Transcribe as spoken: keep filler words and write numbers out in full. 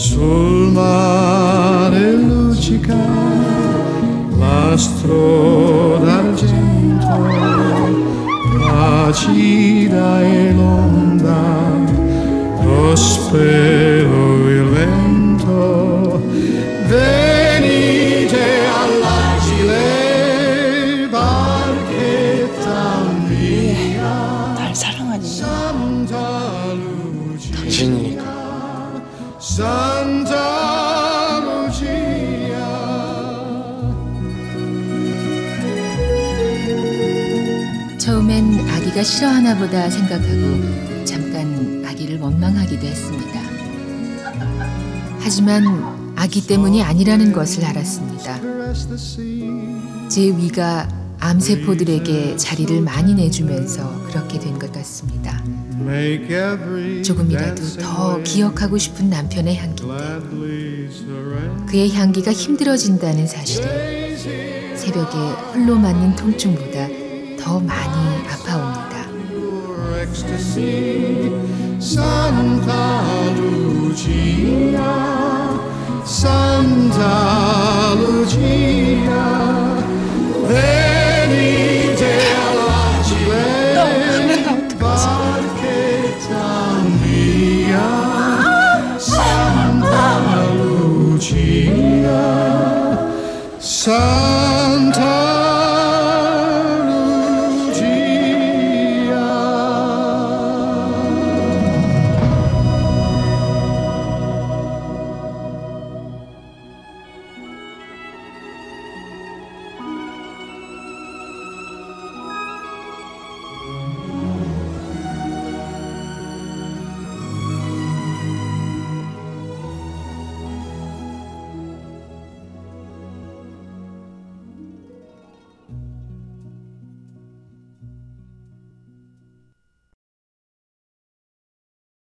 sul mare luccica l'astro d'argento, placida e l'onda, lo spero il vento. Venite all'agile barchetta mia. 날 사랑하니 Santa Lucia, 당신이니까. Santa Lucia. 처음엔 아기가 싫어하나 보다 생각하고 잠깐 아기를 원망하기도 했습니다. 하지만 아기 때문이 아니라는 것을 알았습니다. 제 위가 암세포들에게 자리를 많이 내주면서 그렇게 된 것 같습니다. 조금이라도 더 기억하고 싶은 남편의 향기인데 그의 향기가 힘들어진다는 사실에 새벽에 홀로 맞는 통증보다 더 많이 아파옵니다. Santa Lucia, Santa